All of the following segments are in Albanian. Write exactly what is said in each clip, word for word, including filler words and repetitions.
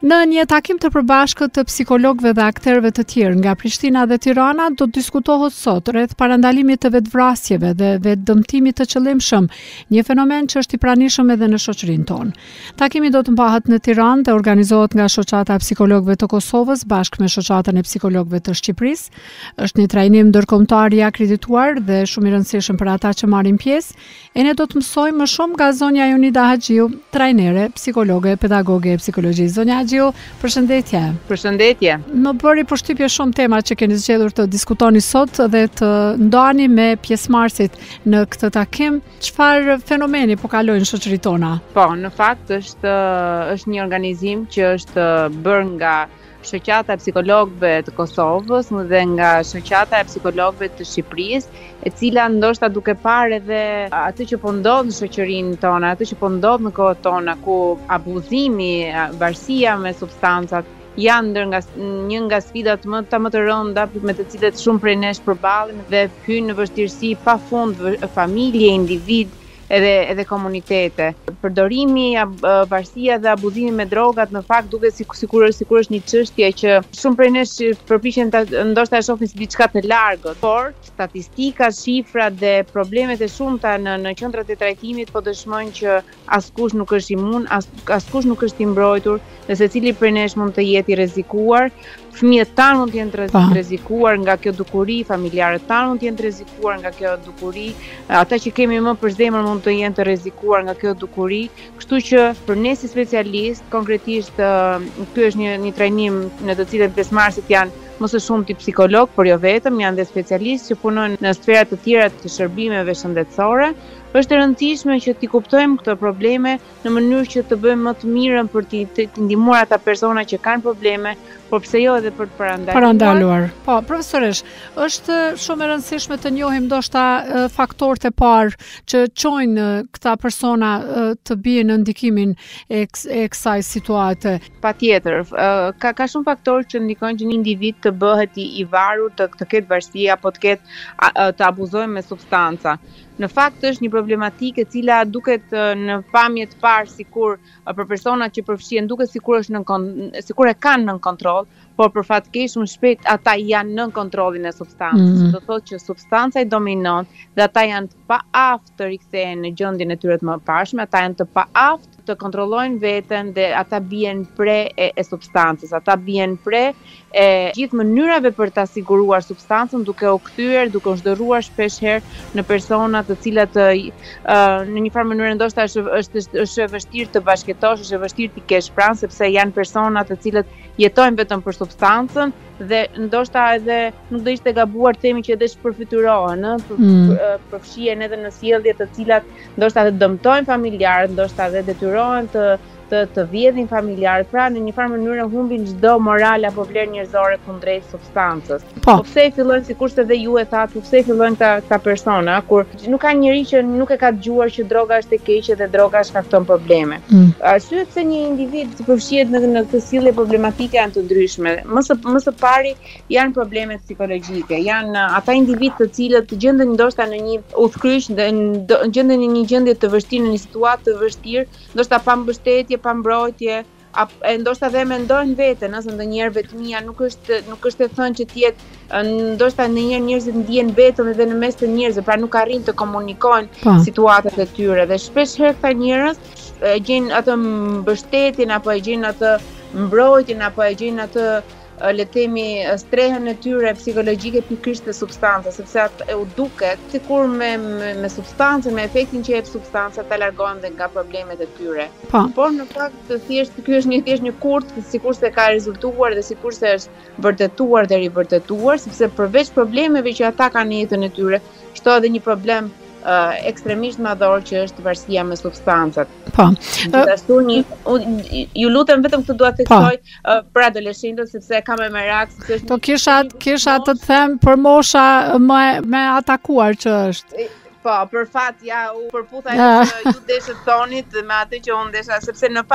Në një takim të përbashkët të psikologëve dhe aktorëve të tjerë nga Prishtina dhe Tirana do të diskutohet sot rreth parandalimit të vetvrasjeve dhe vetdëmtimit të qëllimshëm, një fenomen që është i pranishëm edhe në shoqërinë tonë. Takimi do të mbahet në Tiranë dhe organizohet nga Shoqata e Psikologëve të Kosovës bashkë me Shoqatën e Psikologëve të Shqipërisë. Është një trajnim ndërkombëtar i akredituar dhe shumë i rëndësishëm për ata që marrin pjesë. E ne do të mësojmë më shumë nga zonja Jonida Haxhiu, trajnere, psikologe, pedagoge e psikologjisë. Zonja Haxhiu, përshëndetje. Përshëndetje. Më bëri përshtypje shumë tema që keni zgjedhur të diskutoni sot dhe të ndani me pjesëmarrësit në këtë takim. Çfarë fenomeni po kalojnë shoqëritë tona? Po, në fakt është është një organizim që është bërë nga Shoqata e Psikologëve të Kosovës dhe nga Shoqata e Psikologëve të Shqipërisë, e cila ndoshta duke parë edhe atë që po ndodh në shoqërinë tonë, atë që po ndodh në kohën tonë, ku abuzimi, varësia me substancat janë ndër nga një nga sfidat më të më të rënda me të cilët shumë prej nesh përballemi dhe hyjnë në vështirësi pafund familje, individ edhe edhe komunitete. Përdorimi, varësia dhe abuzimi me drogat në fakt duket sikur sikur sikur është një çështje që shumë prej nesh përpiqen ta ndoshta e shohin si diçka të largët, por statistikat, shifrat dhe problemet e shumta në në qendrat e trajtimit po dëshmojnë që askush nuk është imun, as, askush nuk është i mbrojtur, dhe secili prej nesh mund të jetë i rrezikuar. Fëmijët tanë mund të jenë të rrezikuar nga kjo dukuri, familjarët tanë mund të jenë të rrezikuar nga kjo dukuri, ata që kemi më për zemër mund të jenë të rrezikuar nga kjo dukuri. Kështu që për ne si specialist, konkretisht ky është një një trajnim në të cilët pjesëmarrësit janë më së shumti psikolog, por jo vetëm, janë dhe specialistë që punojnë në sfera të tjera të shërbimeve shëndetësore. Është e rëndësishme që t'i kuptojmë këto probleme në mënyrë që të bëjmë më të mirën për t'i ndihmuar ata persona që kanë probleme, por pse jo edhe për të parandaluar. Parandaluar. Po, profesoresh, është shumë e rëndësishme të njohim ndoshta faktorët e parë që çojnë këta persona të bien në ndikimin e, e kësaj situate. Patjetër, ka ka shumë faktorë që ndikojnë që një individ të bëhet i, i varur, të, të ketë varësi apo të ketë të abuzojë me substanca. Në fakt është një problematikë e cila duket në pamje të parë sikur për personat që përfshihen duket sikur është në sikur e kanë nën kontroll, por për fat keq shumë shpejt ata janë nën kontrollin e substancës. Mm -hmm. Do thotë që substanca i dominon dhe ata janë të paaftë të rikthehen në gjendjen e tyre të mëparshme, ata janë të paaftë të kontrollojnë veten dhe ata bien pre e, e substancës, ata bien pre e gjithë mënyrave për ta siguruar substancën, duke u kthyer, duke u zhdërruar shpeshherë në persona të cilat uh, në një farë mënyrë ndoshta është është është e vështirë të bashkëtosh, është e vështirë të kesh pranë, sepse janë persona të cilët jetojnë vetëm për substancën dhe ndoshta edhe nuk do ishte gabuar të themi që edhe shpërfytyrohen, ëh, mm. përfshihen edhe në sjellje të cilat ndoshta edhe dëmtojnë familjarët, ndoshta edhe detyrohen të të, të vjedhin familjarët, pra në një farë mënyrë humbin çdo moral apo vlerë njerëzore kundrejt substancës. Po, po pse fillojnë sikurse edhe ju e thatë, po pse fillojnë këta këta persona kur nuk ka njeri që nuk e ka dëgjuar që droga është e keqe dhe droga shkakton probleme. Mm. Arsyet pse një individ të përfshihet në, në këtë sjellje problematike janë të ndryshme. Më së më së pari janë probleme psikologjike, janë ata individ të cilët gjenden ndoshta në një udhkryq, gjenden në një gjendje të vështirë, në një situatë të vështirë, ndoshta pa mbështetje, pa mbrojtje, e ndoshta dhe mendojnë veten, nëse ndonjëherë vetmia nuk është nuk është e thënë që të jetë, ndoshta ndonjëherë njerëzit ndihen vetëm edhe në mes të njerëzve, pra nuk arrin të komunikojnë pa. situatat e tyre dhe shpesh herë këta njerëz e gjejnë atë mbështetjen apo e gjejnë atë mbrojtjen apo e gjejnë atë le të themi strehën e tyre psikologjike pikërisht te substanca, sepse atë u duket sikur me me, me substancën, me efektin që jep substanca ta largohen dhe nga problemet e tyre. Pa. Por në fakt thjesht ky është një thjesht një kurt, sikurse ka rezultuar dhe sikurse është vërtetuar dhe rivërtetuar, sepse përveç problemeve që ata kanë në jetën e tyre, shtohet edhe një problem Uh, ekstremisht madhor që është varësia me substancat. Po. Gjithashtu një ju lutem vetëm këtë dua të theksoj uh, për adoleshentët sepse kam me merak sepse është. Po kisha kisha të them për mosha më me atakuar që është. Po, për fat ja u përputha që ju deshët thonit me atë që unë desha, sepse në fakt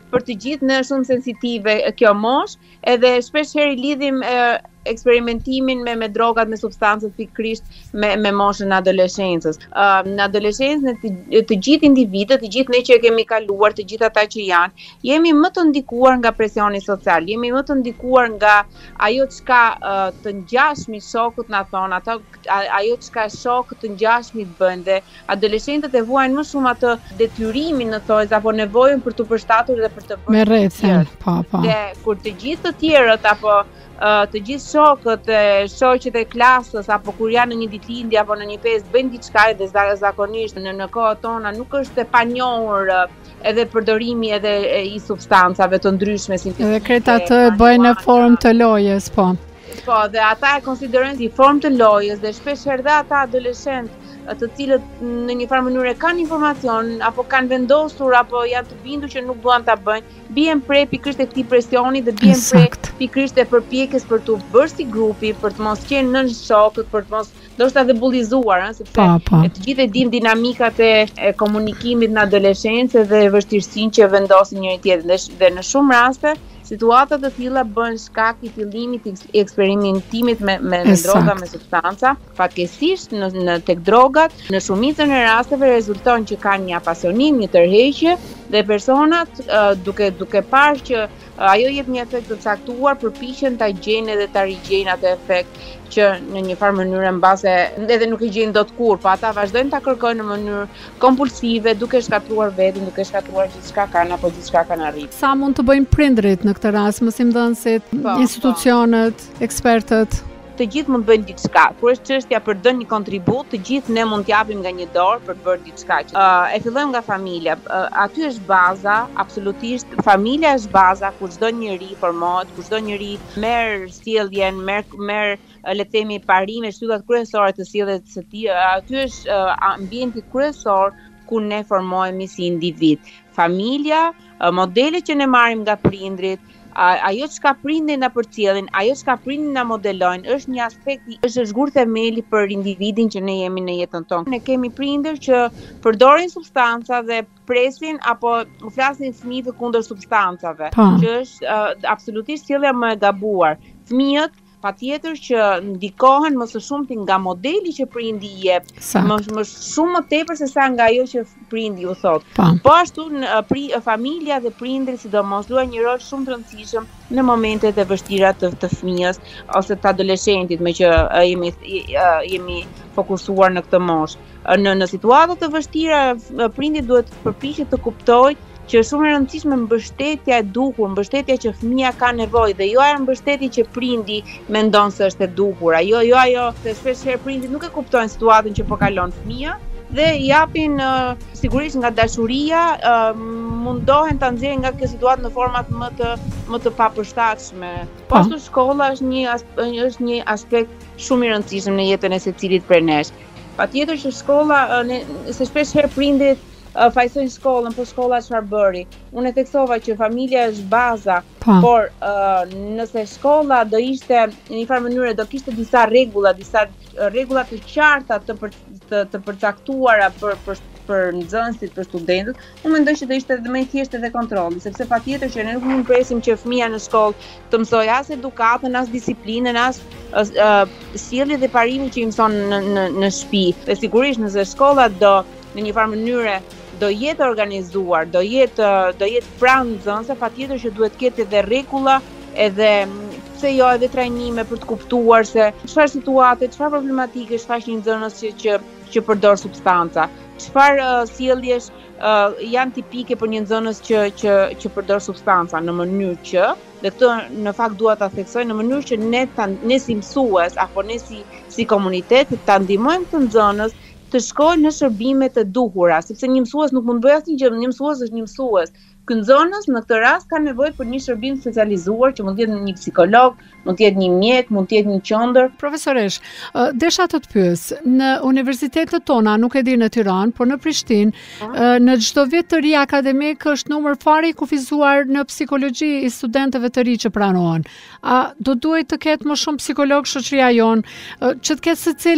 për të gjithë në shumë sensitive kjo moshë, edhe shpesh herë lidhim e, eksperimentimin me, me drogat, me substancët pikërisht me, me moshën e adoleshencës. Uh, në adoleshencën të, të gjithë individët, të gjithë ne që e kemi kaluar, të gjithë ata që janë, jemi më të ndikuar nga presioni social, jemi më të ndikuar nga ajo çka uh, të ngjashmit shokut na thon, ato ajo çka shokët të ngjashmit bën, dhe adoleshentët e vuajnë më shumë atë detyrimin në thojë apo nevojën për të përshtatur dhe për të bërë me rrethen, po po. Dhe kur të gjithë të tjerët apo Uh, të gjithë shokët, shoqet e klasës, apo kur janë në një ditëlindje apo në një festë bëjnë diçka, dhe zakonisht në, në kohët tona nuk është e panjohur uh, edhe përdorimi edhe e, i substancave të ndryshme si edhe kreta të bëjnë në formë të lojës, po. Po, dhe ata e konsiderojnë si formë të lojës, dhe shpesh herë dhe ata adoleshentë të cilët në një farë mënyrë kanë informacion apo kanë vendosur apo janë të bindur që nuk duan ta bëjnë, bien prej pikërisht e këtij presioni dhe bien prej pikërisht e përpjekjes për të bërë si grupi, për të mos qenë nën shokët, për të mos ndoshta dhe bullizuar, ëh, sepse pa, pa. E të gjithë e dim dinamikat e, e komunikimit në adoleshencë dhe vështirësinë që vendosin njëri tjetrin, dhe, dhe në shumë raste situata të tilla bën shkak i fillimit të eksperimentimit me, me, me droga, me substanca. Fatkeqësisht në, në tek drogat, në shumicën e rasteve rezulton që kanë një apasionim, një tërheqje, dhe personat uh, duke duke parë që uh, ajo jep një efekt të caktuar, përpiqen ta gjejnë edhe ta rigjejnë atë efekt që në një farë mënyrë mbase edhe nuk e gjejnë dot kur, po ata vazhdojnë ta kërkojnë në mënyrë kompulsive, duke shkatruar veten, duke shkatruar gjithçka kanë apo gjithçka kanë arritur. Sa mund të bëjnë prindrit në këtë rast, mësimdhënësit, po, institucionet, po. Ekspertët? Të gjithë mund të bëjnë diçka. Kur është çështja për të dhënë një kontribut, të gjithë ne mund t'japim nga një dorë për të bërë diçka. Uh, e fillojmë nga familja. Uh, aty është baza, absolutisht. Familja është baza kur çdo njeri formohet, kur çdo njeri merr sjelljen, merr merr le të themi parime, shtyllat kryesore të sjelljes së tij. Aty është uh, ambienti kryesor ku ne formohemi si individ. Familja, uh, modele që ne marrim nga prindrit, ajo çka prindin na përcjellin, ajo çka prindin na modelojnë, është një aspekt, është zhgur themeli për individin që ne jemi në jetën tonë. Ne kemi prindër që përdorin substanca dhe presin apo flasin fëmijët kundër substancave, pa. Që është uh, absolutisht sjellja më e gabuar. Fëmijët patjetër që ndikohen më së shumti nga modeli që prindi i jep, më, më shumë më tepër se sa nga ajo që prindi u thot. Pa. Po ashtu në pri, familja dhe prindrit sidomos luajnë një rol shumë të rëndësishëm në momentet e vështira të, të fëmijës ose të adoleshentit, me që uh, jemi uh, jemi fokusuar në këtë moshë. Uh, në në situata të vështira uh, prindi duhet përpiqet të kuptojë që është shumë e rëndësishme mbështetja e duhur, mbështetja që fëmia ka nevojë, dhe jo ajo mbështetje që prindi mendon se është e duhur. Jo, jo ajo se shpesh herë prindit nuk e kuptojnë situatën që po kalon fëmia dhe i japin uh, sigurisht nga dashuria, uh, mundohen ta nxjerrin nga kjo situatë në format më të më të papërshtatshme. Po ashtu shkolla është një është një aspekt shumë i rëndësishëm në jetën e secilit prej nesh. Patjetër që shkolla, uh, ne, se shpesh herë prindit Uh, fajsojnë shkollën, po shkolla çfarë bëri. Unë e theksova që familja është baza, pa. Por uh, nëse shkolla do ishte në një farë mënyrë do kishte disa rregulla, disa rregulla të qarta të për, të, të përcaktuara për për për nxënësit, për studentët, unë mendoj që do ishte edhe më i thjeshtë edhe kontrolli, sepse patjetër që ne nuk mund presim që fëmia në shkollë të mësojë as edukatën, as disiplinën, as uh, sjelljen dhe parimin që i mëson në në, në shtëpi. Dhe sigurisht nëse shkolla do në një farë mënyrë do jetë organizuar, do jetë do jetë pranë nxënësve, patjetër që duhet ketë edhe rregulla, edhe pse jo edhe trajnime për të kuptuar se çfarë situate, çfarë problematike shfaq një nxënës që që që përdor substanca, çfarë uh, sjelljesh uh, janë tipike për një nxënës që që që përdor substanca, në mënyrë që, dhe këtë në fakt dua ta theksoj, në mënyrë që ne ta, ne si mësues apo ne si si komunitet ta ndihmojmë të nxënës të shkojnë në shërbime të duhura, sepse një mësues nuk mund bëj asnjë gjë, një mësues është një mësues. Ky nxënës në këtë rast ka nevojë për një shërbim specializuar, që mund të jetë një psikolog, mund të jetë një mjek, mund të jetë një qendër. Profesoresh, desha të të pyes, në universitetet tona, nuk e di në Tiranë, por në Prishtinë, në çdo vit të ri akademik është numër fare i kufizuar në psikologji i studentëve të ri që pranohen. A do duhet të ketë më shumë psikolog shoqëria jon, që të ketë secili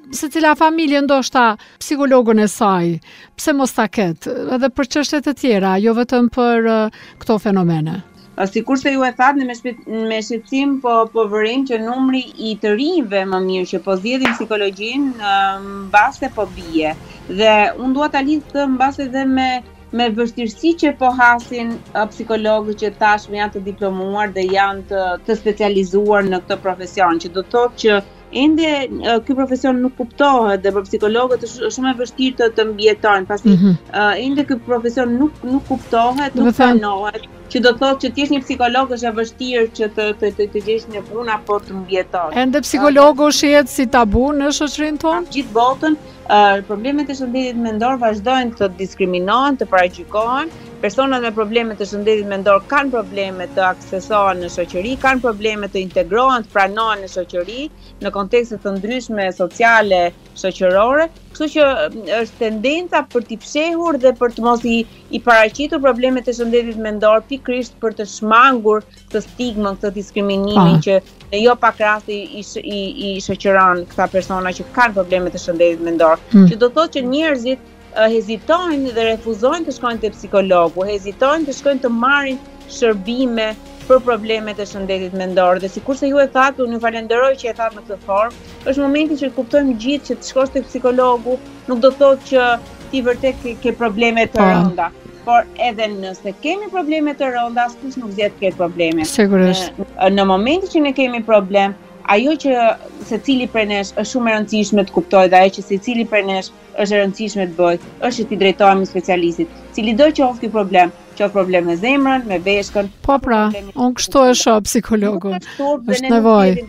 secila familje ndoshta psikologun e saj, pse mos ta ketë, edhe për çështje të tjera, jo vetëm për uh, këto fenomene. Sikur se ju e thatë, me, shpet, me shqetësim po, po vërim që numri i të rinjve më mirë që po zgjedhin psikologjinë mbase po bie. Dhe unë dua ta lidh këtë mbase dhe me me vështirësi që po hasin uh, psikologët që tashmë janë të diplomuar dhe janë të, të specializuar në këtë profesion, që do të thotë që ende uh, ky profesion nuk kuptohet dhe për psikologët është shumë e vështirë të, të mbijetojnë, pasi mm -hmm. uh, ende ky profesion nuk nuk kuptohet, nuk pranohet, që do të thotë që ti je një psikolog është e vështirë që të të të, të gjesh një punë apo të mbijetosh. Ende psikologu shihet si tabu në shoqërinë tonë? Gjithë botën, uh, problemet e shëndetit mendor vazhdojnë të diskriminohen, të paragjykohen. Personat me probleme të shëndetit mendor kanë probleme të aksesohen në shoqëri, kanë probleme të integrohen, të pranohen në shoqëri, në kontekste të ndryshme sociale, shoqërore, kështu që është tendenca për t'i fshehur dhe për të mos i, i paraqitur problemet të shëndetit mendor, pikërisht për të shmangur këtë stigmën, këtë diskriminimin që në jo pak raste i, i, i shoqëron këta persona që kanë probleme të shëndetit mendor, mm. që do thotë që njerëzit uh, hezitojnë dhe refuzojnë të shkojnë te psikologu, hezitojnë të shkojnë të marrin shërbime për problemet e shëndetit mendor. Dhe sikurse ju e thatë, unë ju falenderoj që e thatë në këtë formë, është momenti që kuptojmë gjithë që të shkosh tek psikologu nuk do thotë që ti vërtet ke, ke probleme të rënda. Por edhe nëse kemi probleme të rënda, askush nuk zgjedh të ketë probleme. Sigurisht. Në, në momentin që ne kemi problem, ajo që secili prej nesh është shumë e rëndësishme të kuptojë dhe ajo që secili prej nesh është e rëndësishme të bëjë, është që t'i drejtohemi specialistit. Cili do qoftë ky problem, qoftë problem me zemrën, me veshkën. Po pra, unë kështu e shoh psikologun. Është nevojë.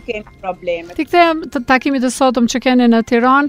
Ti kthehem të takimit të sotëm që keni në Tiranë,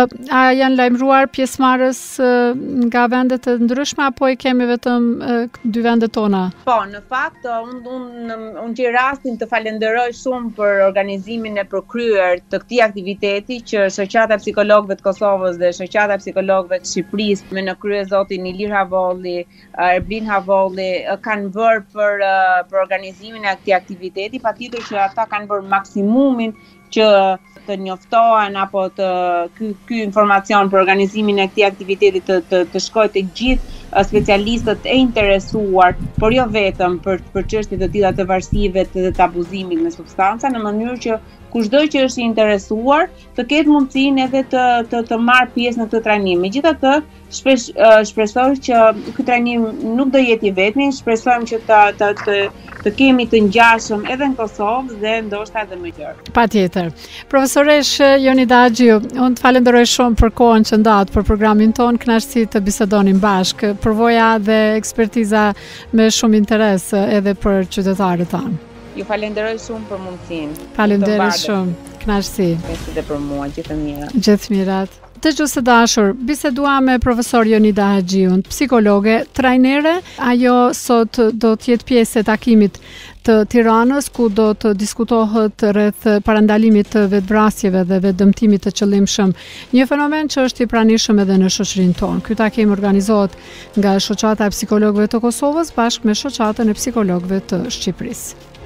a janë lajmëruar pjesëmarrës nga vende të ndryshme apo i kemi vetëm dy vendet tona? Po, në fakt unë unë unë gjej rastin të falenderoj shumë për organizimin e përkryer të këtij aktiviteti që Shoqata e Psikologëve të Kosovës dhe Shoqata e Psikologëve të Shqipërisë me në krye zotin Ilir Havolli, Erblin Havolli kanë bërë për për organizimin e këtij aktiviteti, patjetër që ata kanë bërë maksimumin që të njoftohen apo të ky ky informacion për organizimin e këtij aktiviteti të të, të shkojë tek gjithë specialistët e interesuar, por jo vetëm për për çështje të tilla të varësive të, të abuzimit me substanca, në mënyrë që kushdo që është i interesuar të ketë mundësinë edhe të të, të marrë pjesë në këtë trajnim. Megjithatë, shpesh uh, shpresoj që ky trajnim nuk do jetë i vetmi, shpresojmë që të të, të të kemi të ngjashëm edhe në Kosovë dhe ndoshta edhe më gjerë. Patjetër. Profesoresh Jonida Axhiu, unë të falenderoj shumë për kohën që ndat për programin ton, kënaqësi të bisedonim bashkë. Përvoja dhe ekspertiza me shumë interes edhe për qytetarët tanë. Ju falenderoj shumë për mundësinë. Falenderoj shumë. Kënaqësi. Mesë dhe për mua, gjithë të mira. Gjithë mirat. Të gjusë dashur, bisedua me profesor Jonida Axhiun, psikologe, trajnere. Ajo sot do të jetë pjesë e takimit të Tiranës, ku do të diskutohet rreth parandalimit të vetvrasjeve dhe vetdëmtimit të qëllimshëm, një fenomen që është i pranishëm edhe në shoqërinë tonë. Ky takim organizohet nga Shoqata e Psikologëve të Kosovës bashkë me Shoqatën e Psikologëve të Shqipërisë.